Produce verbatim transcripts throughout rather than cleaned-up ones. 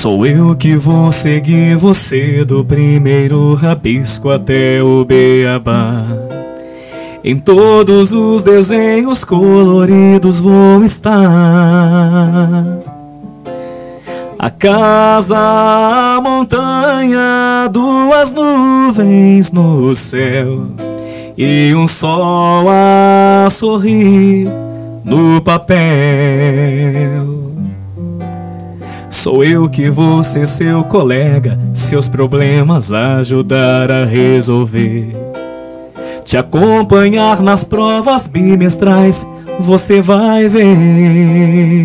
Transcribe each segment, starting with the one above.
Sou eu que vou seguir você do primeiro rabisco até o beabá. Em todos os desenhos coloridos vou estar. A casa, a montanha, duas nuvens no céu e um sol a sorrir no papel. Sou eu que vou ser seu colega, seus problemas ajudar a resolver. Te acompanhar nas provas bimestrais, você vai ver.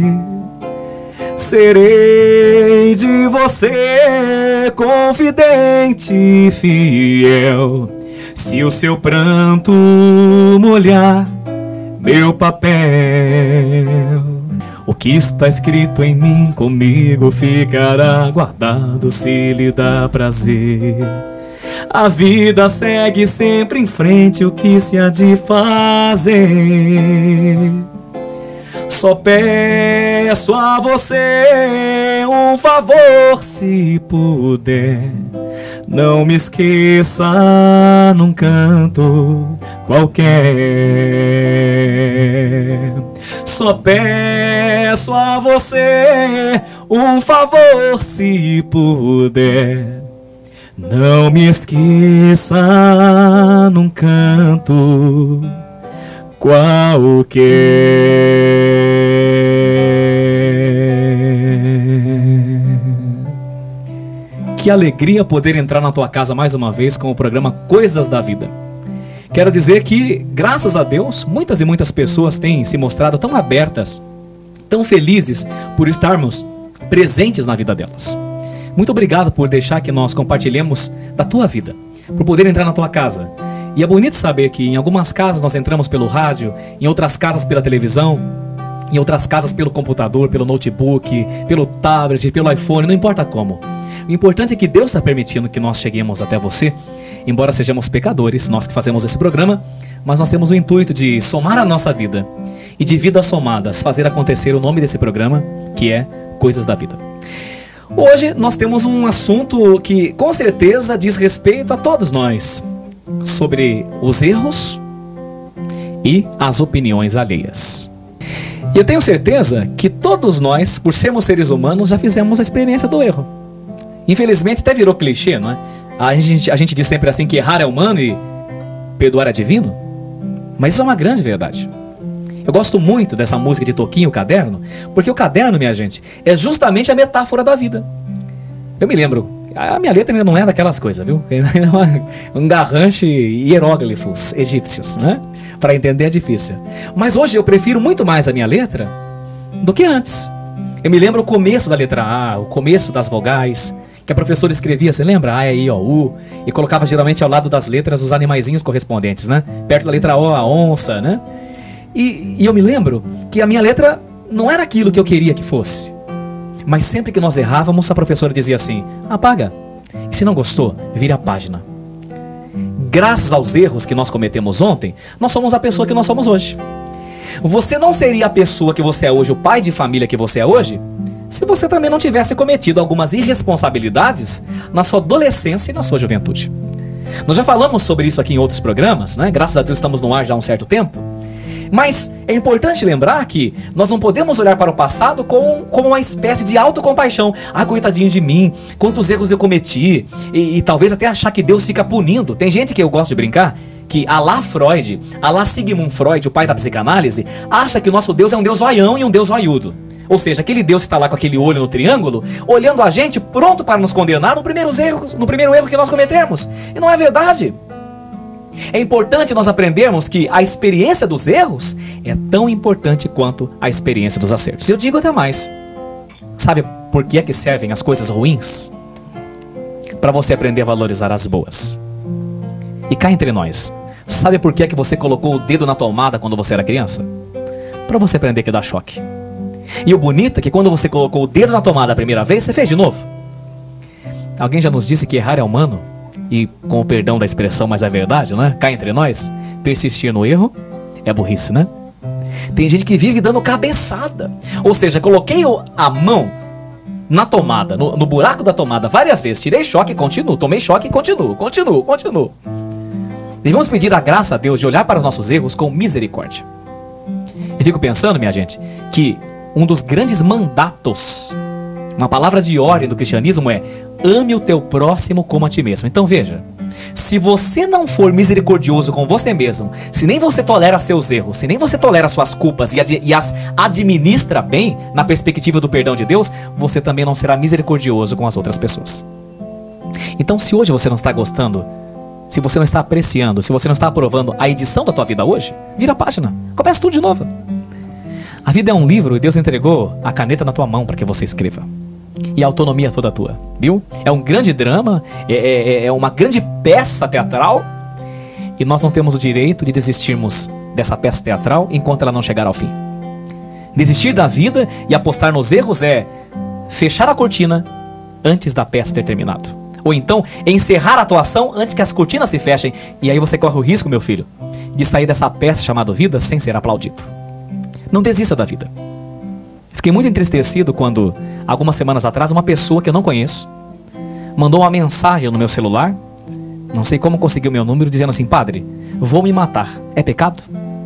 Serei de você confidente e fiel, se o seu pranto molhar meu papel. O que está escrito em mim comigo ficará guardado se lhe dá prazer. A vida segue sempre em frente, o que se há de fazer? Só peço a você um favor, se puder. Não me esqueça num canto qualquer. Só peço a você um favor, se puder. Não me esqueça num canto qualquer. Que alegria poder entrar na tua casa mais uma vez com o programa Coisas da Vida. Quero dizer que, graças a Deus, muitas e muitas pessoas têm se mostrado tão abertas, tão felizes por estarmos presentes na vida delas. Muito obrigado por deixar que nós compartilhemos da tua vida, por poder entrar na tua casa. E é bonito saber que em algumas casas nós entramos pelo rádio, em outras casas pela televisão, em outras casas pelo computador, pelo notebook, pelo tablet, pelo iPhone, não importa como. O importante é que Deus está permitindo que nós cheguemos até você, embora sejamos pecadores, nós que fazemos esse programa, mas nós temos o intuito de somar a nossa vida e de vidas somadas, fazer acontecer o nome desse programa, que é Coisas da Vida. Hoje nós temos um assunto que com certeza diz respeito a todos nós, sobre os erros e as opiniões alheias. E eu tenho certeza que todos nós, por sermos seres humanos, já fizemos a experiência do erro. Infelizmente até virou clichê, não é? A gente, a gente diz sempre assim que errar é humano e perdoar é divino. Mas isso é uma grande verdade. Eu gosto muito dessa música de Toquinho, o Caderno, porque o caderno, minha gente, é justamente a metáfora da vida. Eu me lembro, a minha letra ainda não é daquelas coisas, viu? Um garranche hieróglifos egípcios, né? Para entender é difícil. Mas hoje eu prefiro muito mais a minha letra do que antes. Eu me lembro o começo da letra A, o começo das vogais, que a professora escrevia, você lembra? A, E, I, O, U, e colocava geralmente ao lado das letras os animaizinhos correspondentes, né? Perto da letra O, a onça, né? E, e eu me lembro que a minha letra não era aquilo que eu queria que fosse. Mas sempre que nós errávamos, a professora dizia assim, apaga. E se não gostou, vira a página. Graças aos erros que nós cometemos ontem, nós somos a pessoa que nós somos hoje. Você não seria a pessoa que você é hoje, o pai de família que você é hoje, se você também não tivesse cometido algumas irresponsabilidades na sua adolescência e na sua juventude. Nós já falamos sobre isso aqui em outros programas, né? Graças a Deus estamos no ar já há um certo tempo. Mas é importante lembrar que nós não podemos olhar para o passado como, como uma espécie de autocompaixão. Ah, coitadinho de mim, quantos erros eu cometi. E, e talvez até achar que Deus fica punindo. Tem gente que eu gosto de brincar, que a lá Freud, a lá Sigmund Freud, o pai da psicanálise, acha que o nosso Deus é um Deus zoião e um Deus zoiudo. Ou seja, aquele Deus que está lá com aquele olho no triângulo, olhando a gente, pronto para nos condenar no primeiro erro, no primeiro erro que nós cometermos. E não é verdade. É importante nós aprendermos que a experiência dos erros é tão importante quanto a experiência dos acertos. Eu digo até mais. Sabe por que é que servem as coisas ruins? Para você aprender a valorizar as boas. E cá entre nós, sabe por que é que você colocou o dedo na tomada quando você era criança? Para você aprender que dá choque. E o bonito é que quando você colocou o dedo na tomada a primeira vez, você fez de novo. Alguém já nos disse que errar é humano? E com o perdão da expressão, mas é verdade, né? Cá entre nós, persistir no erro é burrice, né? Tem gente que vive dando cabeçada. Ou seja, coloquei a mão na tomada, no, no buraco da tomada, várias vezes. Tirei choque e continuo, tomei choque e continuo, continuo, continuo. Devemos pedir a graça a Deus de olhar para os nossos erros com misericórdia. Eu fico pensando, minha gente, que um dos grandes mandatos, uma palavra de ordem do cristianismo é: ame o teu próximo como a ti mesmo. Então veja, se você não for misericordioso com você mesmo, se nem você tolera seus erros, se nem você tolera suas culpas e, ad e as administra bem na perspectiva do perdão de Deus, você também não será misericordioso com as outras pessoas. Então, se hoje você não está gostando, se você não está apreciando, se você não está aprovando a edição da tua vida hoje, vira a página, começa tudo de novo. A vida é um livro e Deus entregou a caneta na tua mão para que você escreva. E a autonomia é toda tua, viu? É um grande drama, é, é, é uma grande peça teatral, e nós não temos o direito de desistirmos dessa peça teatral enquanto ela não chegar ao fim. Desistir da vida e apostar nos erros é fechar a cortina antes da peça ter terminado. Ou então, encerrar a atuação antes que as cortinas se fechem, e aí você corre o risco, meu filho, de sair dessa peça chamada vida sem ser aplaudido. Não desista da vida. Fiquei muito entristecido quando, algumas semanas atrás, uma pessoa que eu não conheço mandou uma mensagem no meu celular, não sei como conseguiu meu número, dizendo assim: padre, vou me matar, é pecado?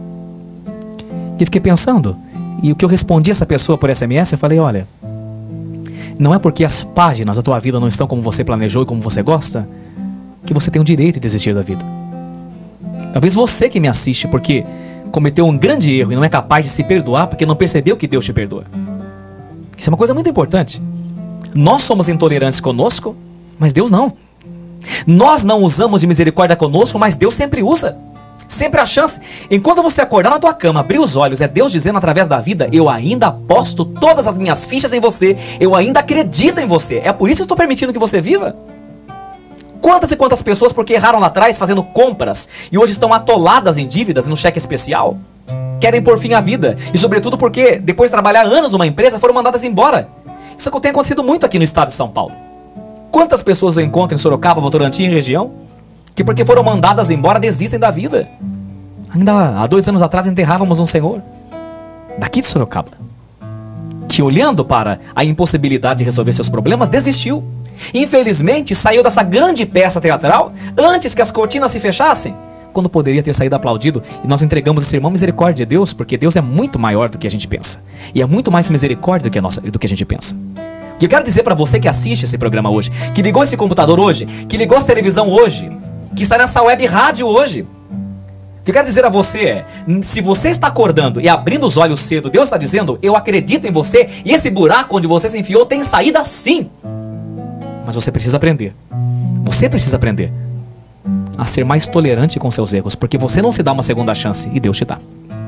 E fiquei pensando, e o que eu respondi a essa pessoa por S M S, eu falei: olha, não é porque as páginas da tua vida não estão como você planejou e como você gosta, que você tem o direito de desistir da vida. Talvez você que me assiste porque cometeu um grande erro e não é capaz de se perdoar porque não percebeu que Deus te perdoa. Isso é uma coisa muito importante. Nós somos intolerantes conosco, mas Deus não. Nós não usamos de misericórdia conosco, mas Deus sempre usa. Sempre há chance. Enquanto você acordar na tua cama, abrir os olhos, é Deus dizendo através da vida: eu ainda aposto todas as minhas fichas em você, eu ainda acredito em você. É por isso que eu estou permitindo que você viva. Quantas e quantas pessoas, porque erraram lá atrás fazendo compras e hoje estão atoladas em dívidas e no cheque especial, querem por fim a vida. E sobretudo porque depois de trabalhar anos numa empresa foram mandadas embora. Isso tem acontecido muito aqui no estado de São Paulo. Quantas pessoas eu encontro em Sorocaba, Votorantim e região, que porque foram mandadas embora desistem da vida. Ainda há dois anos atrás enterrávamos um senhor daqui de Sorocaba, que olhando para a impossibilidade de resolver seus problemas, desistiu. Infelizmente saiu dessa grande peça teatral antes que as cortinas se fechassem, quando poderia ter saído aplaudido. E nós entregamos esse irmão misericórdia de Deus, porque Deus é muito maior do que a gente pensa, e é muito mais misericórdia do que a, nossa, do que a gente pensa. O que eu quero dizer para você que assiste esse programa hoje, que ligou esse computador hoje, que ligou essa televisão hoje, que está nessa web rádio hoje, o que eu quero dizer a você é: se você está acordando e abrindo os olhos cedo, Deus está dizendo: eu acredito em você, e esse buraco onde você se enfiou tem saída sim. Mas você precisa aprender, você precisa aprender a ser mais tolerante com seus erros, porque você não se dá uma segunda chance e Deus te dá.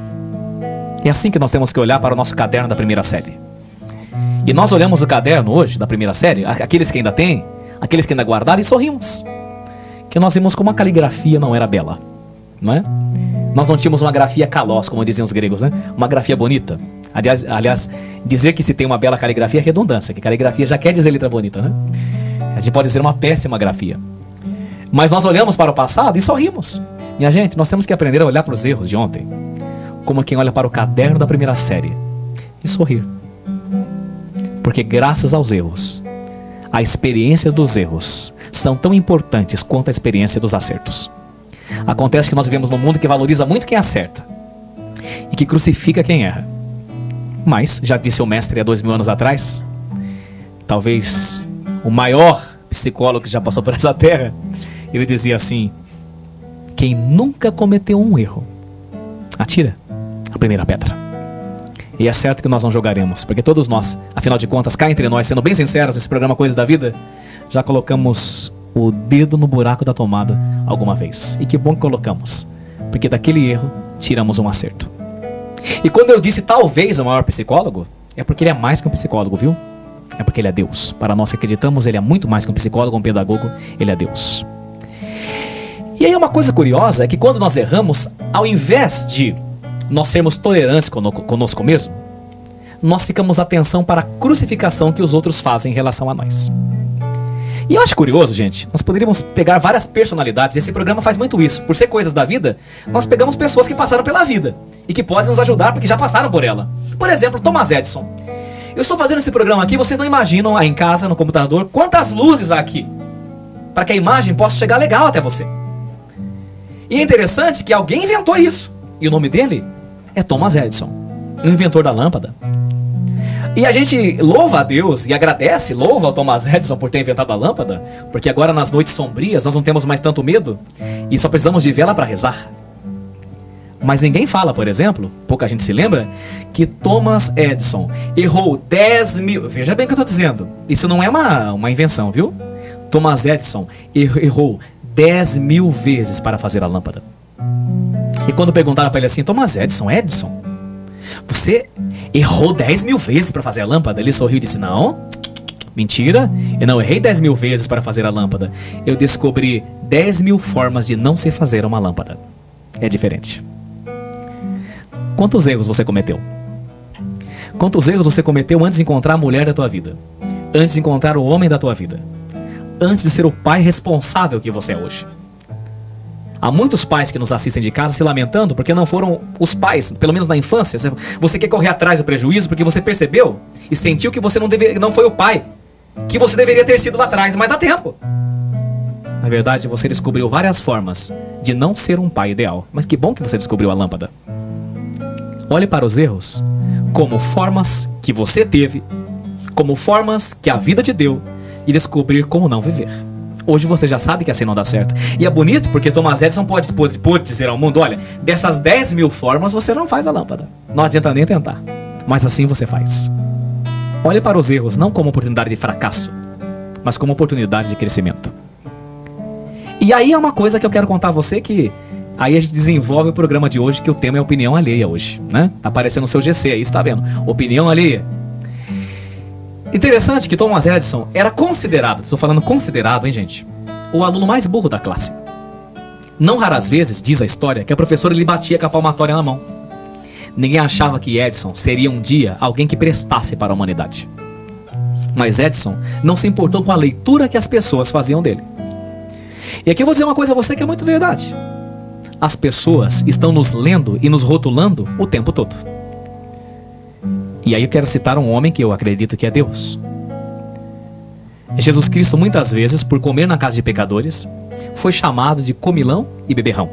É assim que nós temos que olhar para o nosso caderno da primeira série. E nós olhamos o caderno hoje da primeira série, aqueles que ainda têm, aqueles que ainda guardaram, e sorrimos, que nós vimos como a caligrafia não era bela, não é? Nós não tínhamos uma grafia kalos, como diziam os gregos, né? Uma grafia bonita. Aliás, aliás, dizer que se tem uma bela caligrafia é redundância, que caligrafia já quer dizer letra bonita, né? A gente pode dizer uma péssima grafia. Mas nós olhamos para o passado e sorrimos. Minha gente, nós temos que aprender a olhar para os erros de ontem como quem olha para o caderno da primeira série e sorrir. Porque graças aos erros, a experiência dos erros são tão importantes quanto a experiência dos acertos. Acontece que nós vivemos num mundo que valoriza muito quem acerta e que crucifica quem erra. Mas, já disse o mestre há dois mil anos atrás, talvez o maior psicólogo que já passou por essa terra, ele dizia assim: quem nunca cometeu um erro, atira a primeira pedra. E é certo que nós não jogaremos, porque todos nós, afinal de contas, cá entre nós, sendo bem sinceros, esse programa Coisas da Vida, já colocamos o dedo no buraco da tomada alguma vez. E que bom que colocamos, porque daquele erro tiramos um acerto. E quando eu disse talvez o maior psicólogo, é porque ele é mais que um psicólogo, viu? É porque ele é Deus. Para nós que acreditamos, ele é muito mais que um psicólogo, um pedagogo, ele é Deus. E aí uma coisa curiosa é que quando nós erramos, ao invés de nós sermos tolerantes conosco mesmo, nós ficamos atenção para a crucificação que os outros fazem em relação a nós. E eu acho curioso, gente, nós poderíamos pegar várias personalidades, esse programa faz muito isso. Por ser Coisas da Vida, nós pegamos pessoas que passaram pela vida e que podem nos ajudar porque já passaram por ela. Por exemplo, Thomas Edison. Eu estou fazendo esse programa aqui, vocês não imaginam aí em casa, no computador, quantas luzes há aqui, para que a imagem possa chegar legal até você. E é interessante que alguém inventou isso, e o nome dele é Thomas Edison, o inventor da lâmpada. E a gente louva a Deus e agradece, louva ao Thomas Edison por ter inventado a lâmpada, porque agora nas noites sombrias nós não temos mais tanto medo e só precisamos de vela para rezar. Mas ninguém fala, por exemplo, pouca gente se lembra, que Thomas Edison errou dez mil... Veja bem o que eu estou dizendo. Isso não é uma, uma invenção, viu? Thomas Edison errou dez mil vezes para fazer a lâmpada. E quando perguntaram para ele assim, Thomas Edison, Edison, você errou dez mil vezes para fazer a lâmpada? Ele sorriu e disse, não, mentira, eu não errei dez mil vezes para fazer a lâmpada. Eu descobri dez mil formas de não se fazer uma lâmpada. É diferente. Quantos erros você cometeu? Quantos erros você cometeu antes de encontrar a mulher da tua vida? Antes de encontrar o homem da tua vida? Antes de ser o pai responsável que você é hoje? Há muitos pais que nos assistem de casa se lamentando porque não foram os pais, pelo menos na infância. Você quer correr atrás do prejuízo porque você percebeu e sentiu que você não, deve, não foi o pai que você deveria ter sido lá atrás, mas dá tempo. Na verdade, você descobriu várias formas de não ser um pai ideal. Mas que bom que você descobriu a lâmpada. Olhe para os erros como formas que você teve, como formas que a vida te deu e descobrir como não viver. Hoje você já sabe que assim não dá certo. E é bonito porque Thomas Edison pode, pode, pode dizer ao mundo, olha, dessas dez mil formas você não faz a lâmpada. Não adianta nem tentar. Mas assim você faz. Olhe para os erros não como oportunidade de fracasso, mas como oportunidade de crescimento. E aí é uma coisa que eu quero contar a você que... Aí a gente desenvolve o programa de hoje, que o tema é opinião alheia hoje, né? Tá aparecendo no seu G C aí, está vendo? Opinião alheia. Interessante que Thomas Edison era considerado, estou falando considerado, hein, gente? O aluno mais burro da classe. Não raras vezes, diz a história, que a professora lhe batia com a palmatória na mão. Ninguém achava que Edison seria um dia alguém que prestasse para a humanidade. Mas Edison não se importou com a leitura que as pessoas faziam dele. E aqui eu vou dizer uma coisa a você que é muito verdade. As pessoas estão nos lendo e nos rotulando o tempo todo. E aí eu quero citar um homem que eu acredito que é Deus. Jesus Cristo, muitas vezes, por comer na casa de pecadores, foi chamado de comilão e beberrão.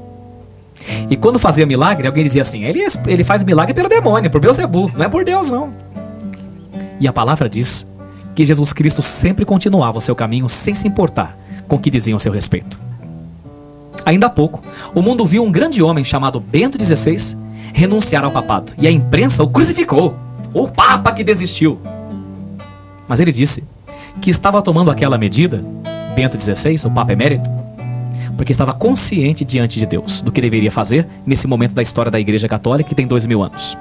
E quando fazia milagre, alguém dizia assim, ele, ele faz milagre pelo demônio, por Beelzebul, não é por Deus não. E a palavra diz que Jesus Cristo sempre continuava o seu caminho sem se importar com o que diziam a seu respeito. Ainda há pouco, o mundo viu um grande homem chamado Bento dezesseis renunciar ao papado. E a imprensa o crucificou. O Papa que desistiu. Mas ele disse que estava tomando aquela medida, Bento dezesseis, o Papa emérito, porque estava consciente diante de Deus do que deveria fazer nesse momento da história da Igreja Católica que tem dois mil anos.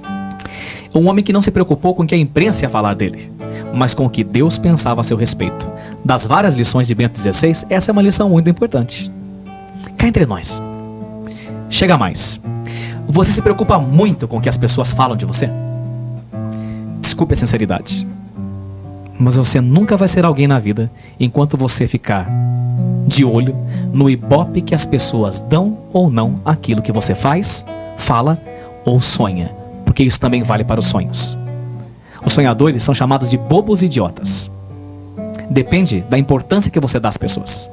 Um homem que não se preocupou com o que a imprensa ia falar dele, mas com o que Deus pensava a seu respeito. Das várias lições de Bento dezesseis, essa é uma lição muito importante. Cá entre nós, chega mais. Você se preocupa muito com o que as pessoas falam de você? Desculpe a sinceridade, mas você nunca vai ser alguém na vida enquanto você ficar de olho no ibope que as pessoas dão ou não aquilo que você faz, fala ou sonha, porque isso também vale para os sonhos. Os sonhadores são chamados de bobos e idiotas. Depende da importância que você dá às pessoas.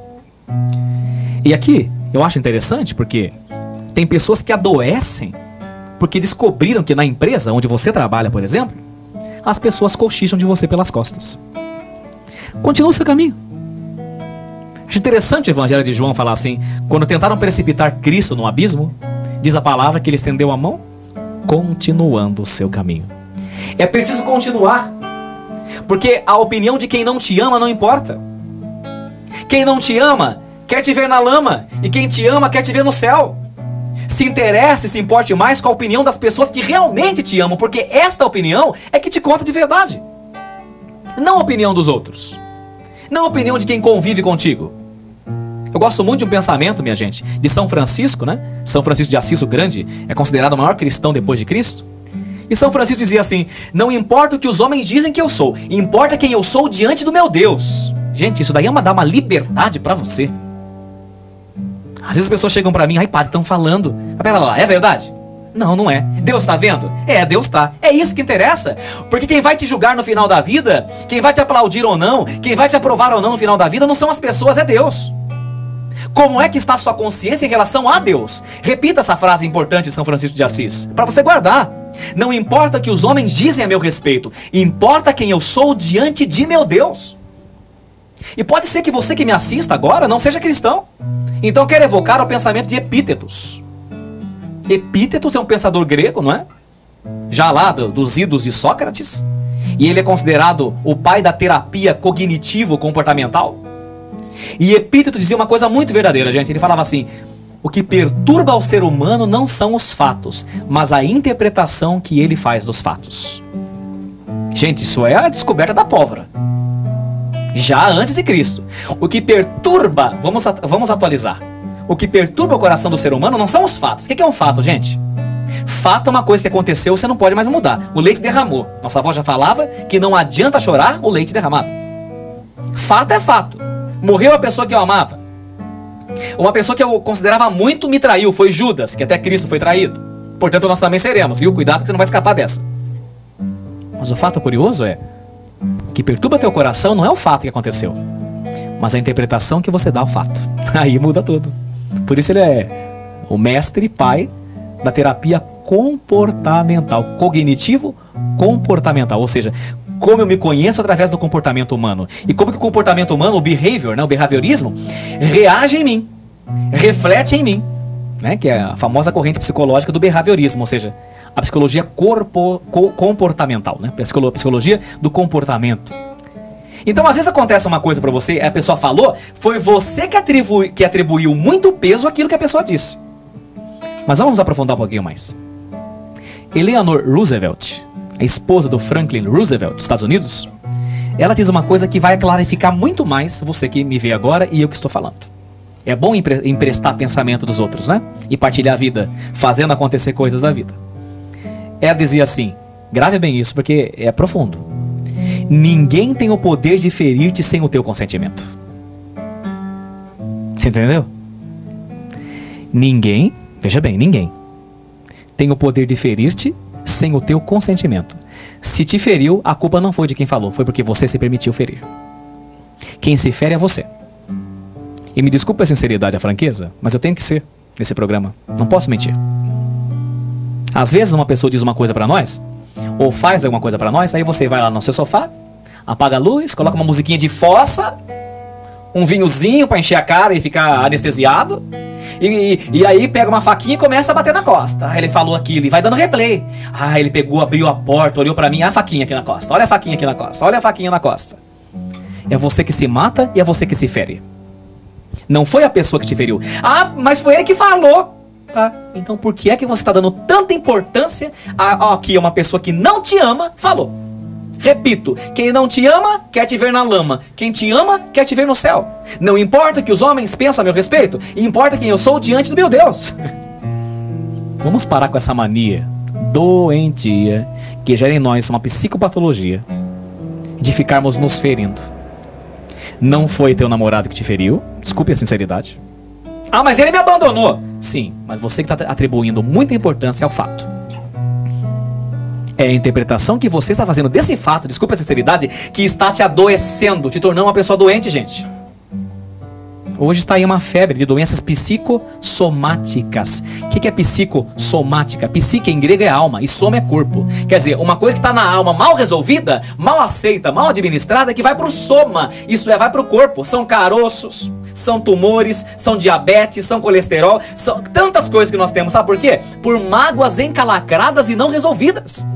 E aqui eu acho interessante porque tem pessoas que adoecem porque descobriram que na empresa onde você trabalha, por exemplo, as pessoas cochicham de você pelas costas. Continua o seu caminho. Acho interessante o Evangelho de João falar assim, quando tentaram precipitar Cristo no abismo, diz a palavra que ele estendeu a mão, continuando o seu caminho. É preciso continuar, porque a opinião de quem não te ama não importa. Quem não te ama quer te ver na lama, e quem te ama quer te ver no céu. Se interesse, se importe mais com a opinião das pessoas que realmente te amam, porque esta opinião é que te conta de verdade. Não a opinião dos outros. Não a opinião de quem convive contigo. Eu gosto muito de um pensamento, minha gente, de São Francisco, né? São Francisco de Assis, o Grande, é considerado o maior cristão depois de Cristo. E São Francisco dizia assim, não importa o que os homens dizem que eu sou, importa quem eu sou diante do meu Deus. Gente, isso daí é uma, dar uma liberdade pra você. Às vezes as pessoas chegam pra mim, ai padre, estão falando. Mas pera lá, é verdade? Não, não é. Deus está vendo? É, Deus está. É isso que interessa. Porque quem vai te julgar no final da vida, quem vai te aplaudir ou não, quem vai te aprovar ou não no final da vida, não são as pessoas, é Deus. Como é que está a sua consciência em relação a Deus? Repita essa frase importante de São Francisco de Assis, para você guardar. Não importa o que os homens dizem a meu respeito, importa quem eu sou diante de meu Deus. E pode ser que você que me assista agora não seja cristão. Então eu quero evocar o pensamento de Epítetos. Epítetos é um pensador grego, não é? Já lá do, dos idos de Sócrates. E ele é considerado o pai da terapia cognitivo-comportamental. E Epíteto dizia uma coisa muito verdadeira, gente. Ele falava assim: o que perturba o ser humano não são os fatos, mas a interpretação que ele faz dos fatos. Gente, isso é a descoberta da pólvora. Já antes de Cristo. O que perturba, vamos, vamos atualizar. O que perturba o coração do ser humano não são os fatos. O que é um fato, gente? Fato é uma coisa que aconteceu, você não pode mais mudar. O leite derramou. Nossa avó já falava que não adianta chorar o leite derramado. Fato é fato. Morreu a pessoa que eu amava. Uma pessoa que eu considerava muito me traiu, foi Judas, que até Cristo foi traído. Portanto, nós também seremos. E o cuidado que você não vai escapar dessa. Mas o fato curioso é: o que perturba teu coração não é o fato que aconteceu, mas a interpretação que você dá ao fato. Aí muda tudo. Por isso ele é o mestre e pai da terapia comportamental, cognitivo comportamental, ou seja, como eu me conheço através do comportamento humano. E como que o comportamento humano, o behavior, né, o behaviorismo, reage em mim, reflete em mim, né, que é a famosa corrente psicológica do behaviorismo, ou seja, a psicologia corpo, co, comportamental, né, a psicologia do comportamento. Então, às vezes acontece uma coisa pra você, a pessoa falou, foi você que, atribui, que atribuiu muito peso àquilo que a pessoa disse. Mas vamos nos aprofundar um pouquinho mais. Eleanor Roosevelt, a esposa do Franklin Roosevelt, dos Estados Unidos, ela diz uma coisa que vai clarificar muito mais você que me vê agora e eu que estou falando. É bom empre emprestar pensamento dos outros, né? E partilhar a vida, fazendo acontecer coisas da vida. Ela dizia assim, grave bem isso porque é profundo: ninguém tem o poder de ferir-te sem o teu consentimento. Você entendeu? Ninguém, veja bem, ninguém tem o poder de ferir-te sem o teu consentimento. Se te feriu, a culpa não foi de quem falou, foi porque você se permitiu ferir. Quem se fere é você. E me desculpe a sinceridade e a franqueza, mas eu tenho que ser nesse programa. Não posso mentir. Às vezes uma pessoa diz uma coisa pra nós, ou faz alguma coisa pra nós, aí você vai lá no seu sofá, apaga a luz, coloca uma musiquinha de fossa, um vinhozinho pra encher a cara e ficar anestesiado, e, e, e aí pega uma faquinha e começa a bater na costa. Ah, ele falou aquilo e vai dando replay. Ah, ele pegou, abriu a porta, olhou pra mim, ah, a faquinha aqui na costa, olha a faquinha aqui na costa, olha a faquinha na costa. É você que se mata e é você que se fere. Não foi a pessoa que te feriu. Ah, mas foi ele que falou. Tá, então por que é que você está dando tanta importância a, a que uma pessoa que não te ama falou? Repito, quem não te ama quer te ver na lama, quem te ama quer te ver no céu. Não importa o que os homens pensam a meu respeito, importa quem eu sou diante do meu Deus. Vamos parar com essa mania doentia que gera em nós uma psicopatologia de ficarmos nos ferindo. Não foi teu namorado que te feriu, desculpe a sinceridade. Ah, mas ele me abandonou. Sim, mas você que está atribuindo muita importância ao fato. É a interpretação que você está fazendo desse fato, desculpa a sinceridade, que está te adoecendo, te tornando uma pessoa doente, gente. Hoje está aí uma febre de doenças psicossomáticas. O que é psicossomática? Psique em grego é alma e soma é corpo. Quer dizer, uma coisa que está na alma mal resolvida, mal aceita, mal administrada, que vai para o soma. Isso é, vai para o corpo. São caroços, são tumores, são diabetes, são colesterol, são tantas coisas que nós temos. Sabe por quê? Por mágoas encalacradas e não resolvidas.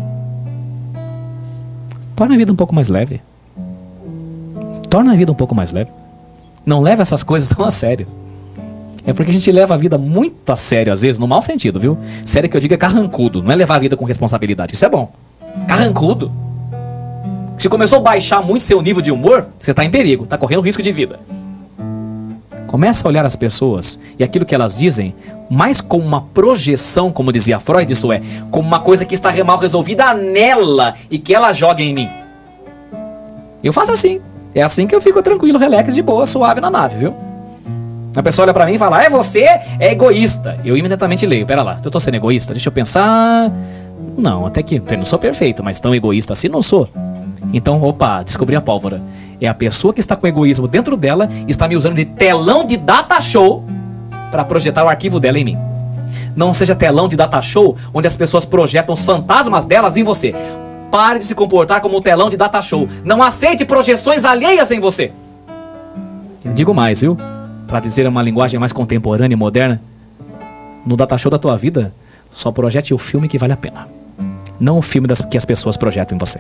Torna a vida um pouco mais leve. Torna a vida um pouco mais leve. Não leva essas coisas tão a sério. É porque a gente leva a vida muito a sério, às vezes, no mau sentido, viu? Sério que eu digo é carrancudo, não é levar a vida com responsabilidade. Isso é bom. Carrancudo. Se começou a baixar muito seu nível de humor, você está em perigo, está correndo risco de vida. Começa a olhar as pessoas e aquilo que elas dizem mais como uma projeção, como dizia Freud, isso é, como uma coisa que está mal resolvida nela e que ela joga em mim. Eu faço assim. É assim que eu fico tranquilo, relax, de boa, suave na nave, viu? A pessoa olha pra mim e fala, é você é egoísta. Eu imediatamente leio, pera lá, eu tô sendo egoísta? Deixa eu pensar. Não, até que eu não sou perfeito, mas tão egoísta assim não sou. Então, opa, descobri a pólvora. É a pessoa que está com egoísmo dentro dela e está me usando de telão de data show para projetar o arquivo dela em mim. Não seja telão de data show onde as pessoas projetam os fantasmas delas em você. Pare de se comportar como um telão de data show. Não aceite projeções alheias em você. Eu digo mais, viu? Para dizer uma linguagem mais contemporânea e moderna, no data show da tua vida, só projete o filme que vale a pena. Não o filme das, que as pessoas projetam em você.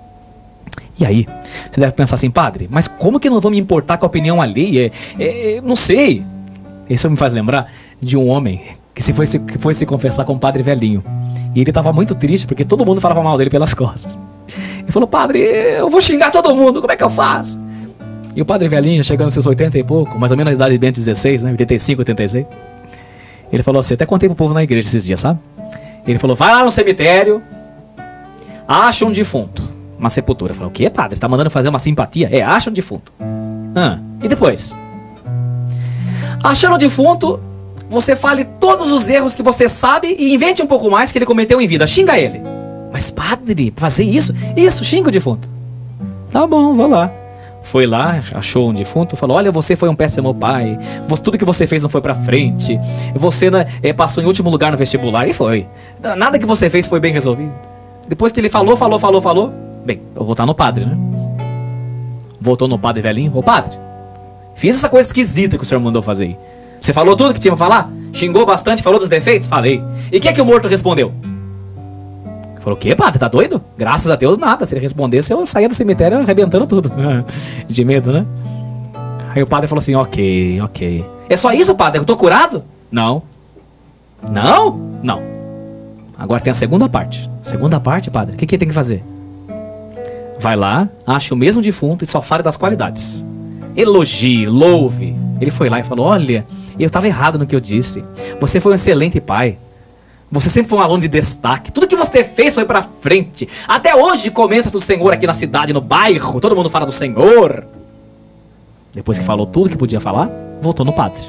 E aí, você deve pensar assim, padre, mas como que eu não vou me importar com a opinião alheia? É, é, não sei. Isso me faz lembrar de um homem que, se foi, se, que foi se confessar com um padre velhinho. E ele estava muito triste porque todo mundo falava mal dele pelas costas. Ele falou, padre, eu vou xingar todo mundo, como é que eu faço? E o padre velhinho, já chegando aos seus oitenta e pouco, mais ou menos na idade de Bento dezesseis, né, oitenta e cinco, oitenta e seis. Ele falou assim, até contei pro povo na igreja esses dias, sabe? Ele falou, vai lá no cemitério, acha um defunto, uma sepultura. Eu falei, o que, padre? Tá mandando fazer uma simpatia? É, acha um defunto. Ah, e depois? Achando o defunto, você fale todos os erros que você sabe e invente um pouco mais que ele cometeu em vida. Xinga ele. Mas, padre, fazer isso? Isso, xinga o defunto. Tá bom, vou lá. Foi lá, achou um defunto, falou, olha, você foi um péssimo pai, tudo que você fez não foi pra frente, você né, passou em último lugar no vestibular, e foi. Nada que você fez foi bem resolvido. Depois que ele falou, falou, falou, falou, bem, vou voltar no padre, né? Voltou no padre velhinho, ô padre, fiz essa coisa esquisita que o senhor mandou fazer aí. Você falou tudo que tinha pra falar? Xingou bastante, falou dos defeitos? Falei. E o que é que o morto respondeu? Falou, o quê, padre? Tá doido? Graças a Deus, nada. Se ele respondesse, eu saía do cemitério arrebentando tudo. De medo, né? Aí o padre falou assim, ok, ok. É só isso, padre? Eu tô curado? Não. Não? Não. Agora tem a segunda parte. Segunda parte, padre? O que que tem que fazer? Vai lá, acha o mesmo defunto e só fale das qualidades. Elogie, louve. Ele foi lá e falou, olha, eu tava errado no que eu disse. Você foi um excelente pai. Você sempre foi um aluno de destaque. Tudo que você fez foi pra frente. Até hoje comenta do Senhor aqui na cidade, no bairro. Todo mundo fala do Senhor. Depois que falou tudo que podia falar, voltou no padre.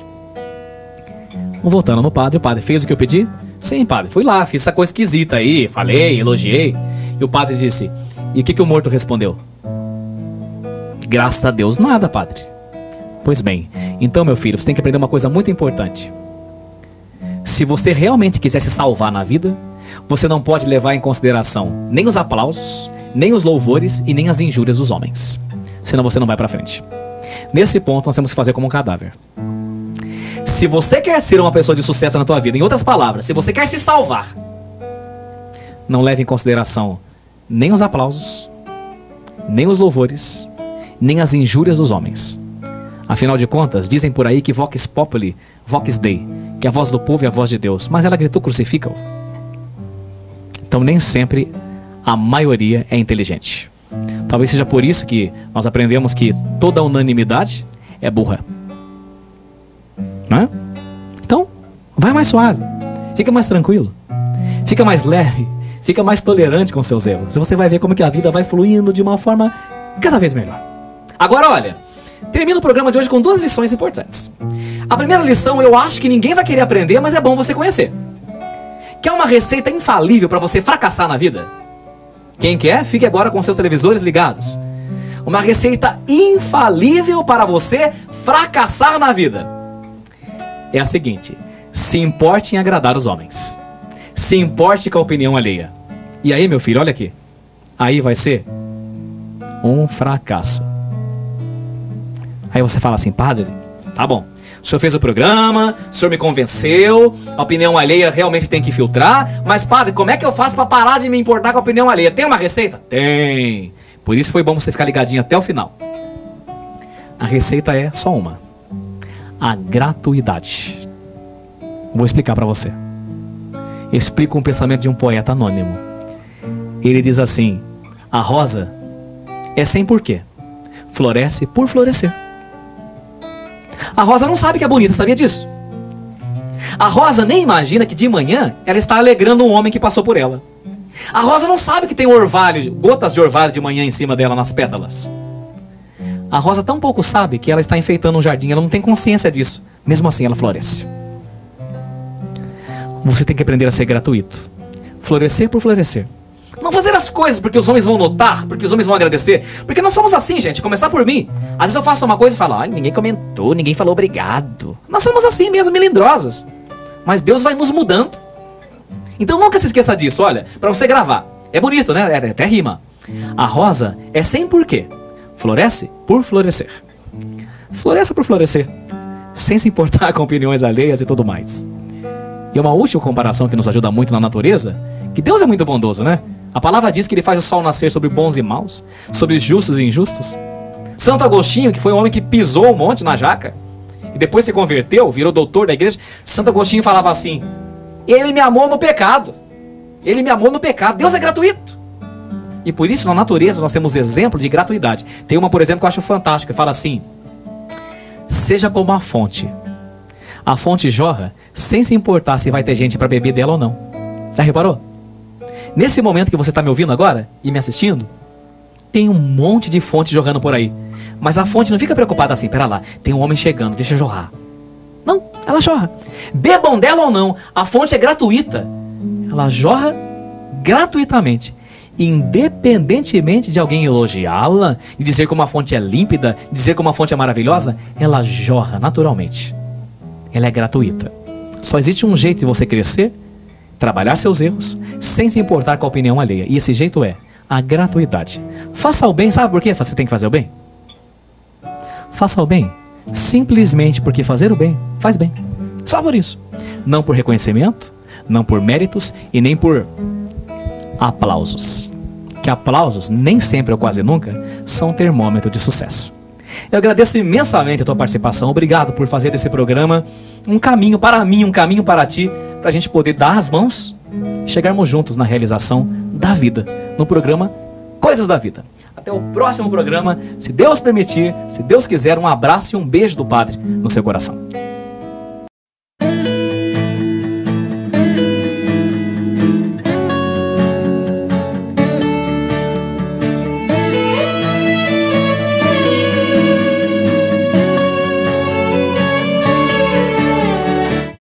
Voltando no padre, o padre fez o que eu pedi? Sim, padre, fui lá, fiz essa coisa esquisita aí. Falei, elogiei. E o padre disse, e o que, que o morto respondeu? Graças a Deus, nada, padre. Pois bem, então, meu filho, você tem que aprender uma coisa muito importante. Se você realmente quiser se salvar na vida, você não pode levar em consideração nem os aplausos, nem os louvores e nem as injúrias dos homens. Senão você não vai pra frente. Nesse ponto, nós temos que fazer como um cadáver. Se você quer ser uma pessoa de sucesso na tua vida, em outras palavras, se você quer se salvar, não leve em consideração nem os aplausos, nem os louvores, nem as injúrias dos homens. Afinal de contas, dizem por aí que vox populi, vox dei, que a voz do povo é a voz de Deus, mas ela gritou crucifica-o. Então nem sempre a maioria é inteligente. Talvez seja por isso que nós aprendemos que toda unanimidade é burra. Não é? Então, vai mais suave, fica mais tranquilo, fica mais leve, fica mais tolerante com seus erros. E você vai ver como que a vida vai fluindo de uma forma cada vez melhor. Agora olha, termino o programa de hoje com duas lições importantes. A primeira lição eu acho que ninguém vai querer aprender, mas é bom você conhecer. Quer uma receita infalível para você fracassar na vida? Quem quer, fique agora com seus televisores ligados. Uma receita infalível para você fracassar na vida. É a seguinte, se importe em agradar os homens. Se importe com a opinião alheia. E aí, meu filho, olha aqui. Aí vai ser um fracasso. Aí você fala assim, padre, tá bom. O senhor fez o programa, o senhor me convenceu, a opinião alheia realmente tem que filtrar, mas padre, como é que eu faço para parar de me importar com a opinião alheia? Tem uma receita? Tem. Por isso foi bom você ficar ligadinho até o final. A receita é só uma. A gratuidade. Vou explicar para você. Eu explico um pensamento de um poeta anônimo. Ele diz assim, a rosa é sem porquê, floresce por florescer. A rosa não sabe que é bonita, sabia disso? A rosa nem imagina que de manhã ela está alegrando um homem que passou por ela. A rosa não sabe que tem orvalho, gotas de orvalho de manhã em cima dela nas pétalas. A rosa tão pouco sabe que ela está enfeitando um jardim, ela não tem consciência disso. mesmo assim ela floresce. Você tem que aprender a ser gratuito. Florescer por florescer. Não fazer as coisas porque os homens vão notar, porque os homens vão agradecer. Porque nós somos assim, gente, começar por mim. Às vezes eu faço uma coisa e falo, ai, ninguém comentou, ninguém falou obrigado. Nós somos assim mesmo, melindrosos. Mas Deus vai nos mudando. Então nunca se esqueça disso, olha, pra você gravar. É bonito, né? É, até rima. A rosa é sem porquê. Floresce por florescer. Floresça por florescer. Sem se importar com opiniões alheias e tudo mais. E uma última comparação que nos ajuda muito na natureza, que Deus é muito bondoso, né? A palavra diz que Ele faz o sol nascer sobre bons e maus, sobre justos e injustos. Santo Agostinho, que foi um homem que pisou um monte na jaca, e depois se converteu, virou doutor da igreja. Santo Agostinho falava assim, Ele me amou no pecado. Ele me amou no pecado. Deus é gratuito. E por isso na natureza nós temos exemplo de gratuidade. Tem uma, por exemplo, que eu acho fantástica, que fala assim, seja como a fonte. A fonte jorra sem se importar se vai ter gente para beber dela ou não. Já reparou? Nesse momento que você está me ouvindo agora e me assistindo, tem um monte de fonte jorrando por aí. Mas a fonte não fica preocupada assim, pera lá, tem um homem chegando, deixa eu jorrar. Não, ela jorra. Bebam dela ou não, a fonte é gratuita. Ela jorra gratuitamente. Independentemente de alguém elogiá-la, de dizer como a fonte é límpida, dizer como a fonte é maravilhosa, ela jorra naturalmente. Ela é gratuita. Só existe um jeito de você crescer, trabalhar seus erros, sem se importar com a opinião alheia. E esse jeito é a gratuidade. Faça o bem, sabe por quê você tem que fazer o bem? Faça o bem simplesmente porque fazer o bem faz bem. Só por isso. Não por reconhecimento, não por méritos e nem por aplausos. Que aplausos, nem sempre ou quase nunca, são termômetro de sucesso. Eu agradeço imensamente a tua participação. Obrigado por fazer desse programa um caminho para mim, um caminho para ti, para a gente poder dar as mãos e chegarmos juntos na realização da vida, no programa Coisas da Vida. Até o próximo programa, se Deus permitir, se Deus quiser, um abraço e um beijo do Padre no seu coração.